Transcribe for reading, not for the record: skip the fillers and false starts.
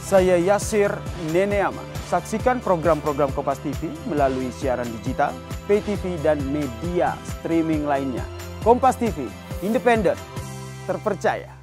Saya Yasir Neneama. Saksikan program-program Kompas TV melalui siaran digital, pay TV, dan media streaming lainnya. Kompas TV, independen, terpercaya.